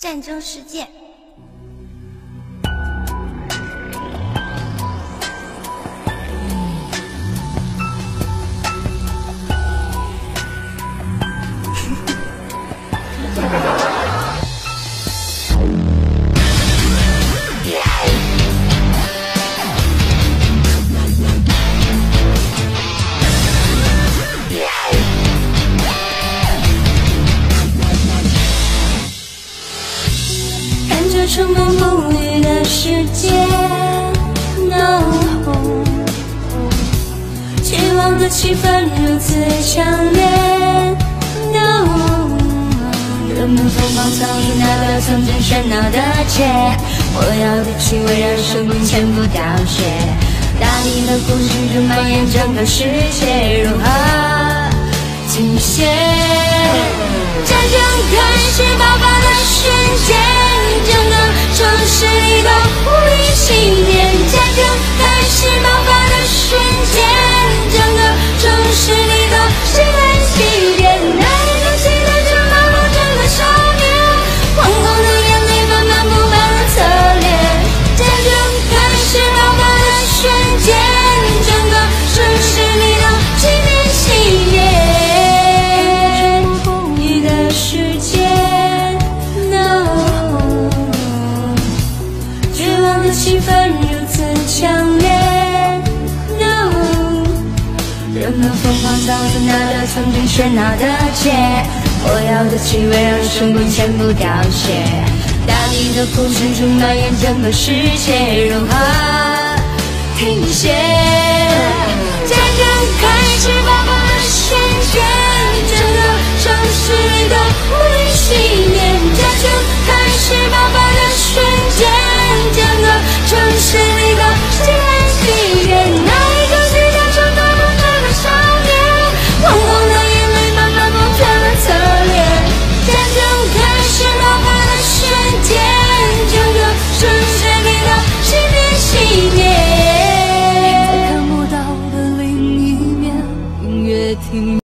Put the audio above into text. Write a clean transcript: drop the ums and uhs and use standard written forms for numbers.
战争世界。 充满不语的世界 ，No， 期望的气氛如此强烈 ，No， 人们疯狂操纵那个曾经喧闹的街，我要的气味让生命全部凋谢，大地的故事正蔓延整个世界，如何停歇？战争开始爆发的瞬间。整个城市里都无力幸免，战争开始爆发的瞬间，整个城市里都心甘情愿。那一个期待着盲目整个少年，惶恐的眼泪慢慢布满了侧脸。战争开始爆发的瞬间，整个城市里都心甘情愿。不一个世界。气氛如此强烈 ，No， 人们疯狂操纵那个曾经喧闹的街，我要的气味让生命全部凋谢，大地的故事正蔓延整个世界，如何停歇？战争开始爆发的瞬间，整个城市里都无力幸免。